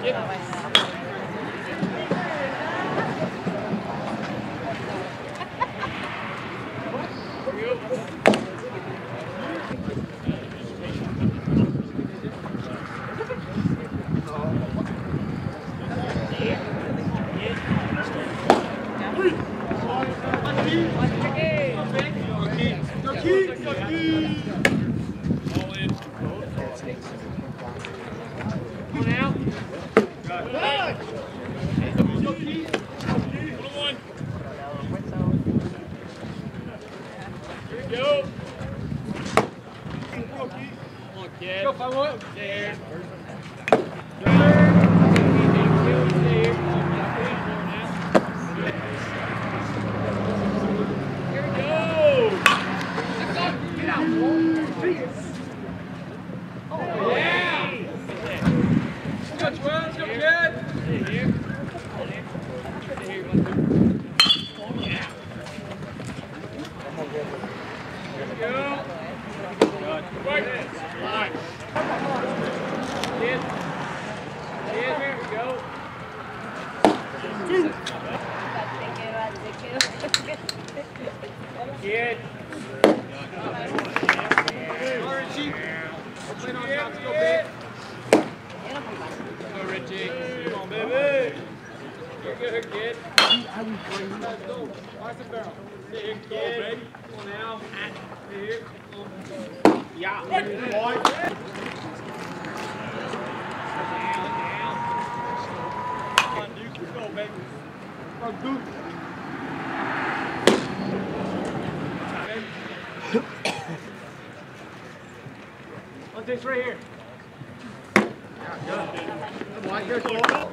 Go, Pablo. There. Kid. Go, Richie. Come on, baby. You're good, kid. Let's go. Watch the barrel. Sit here, kid. Come on now. Here. Yeah. Good boy. Down. Come on, Duke. Let's go, baby. Come on, Duke. This right here. Come on, good ball.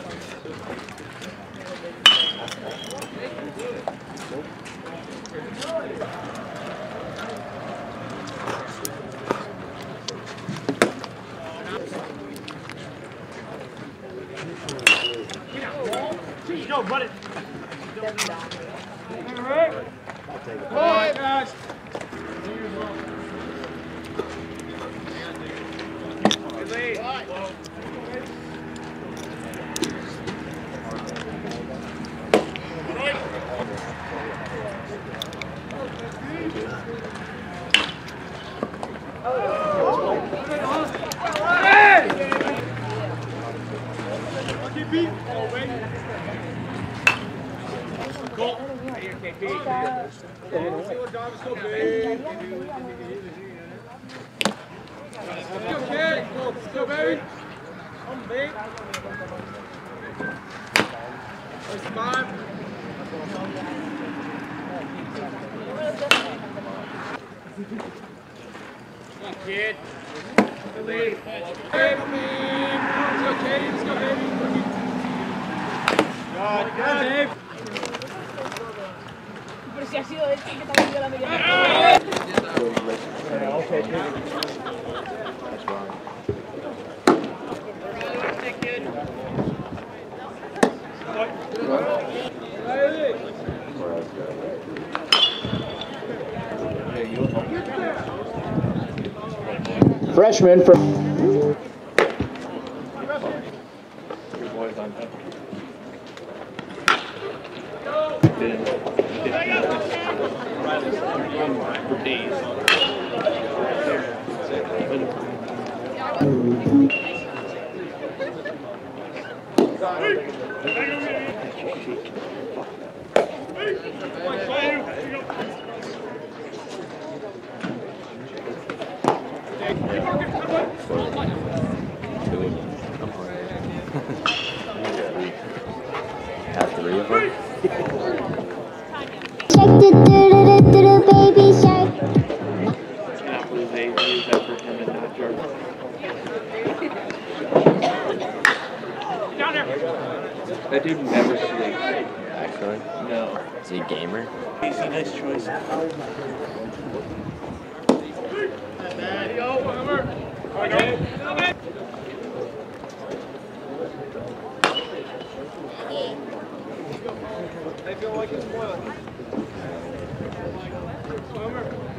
Go, run it. All right. I'll take it. Boy, guys. Go, baby. Come, baby. There's 5. Come on, kid. Good lead. Hey, man. Let's go, Katie. Let's go, baby. Good, Dave. Pero si ha sido él que también dio la media. That's wrong. Freshman from for days. have 3 of them. Check the baby shark. I cannot believe they use that for him and not Jordan. Down there. That dude never sleeps. Actually, No. is he a gamer? Easy, nice choice. There you go, over. Okay. They feel like it's spoiling. Over.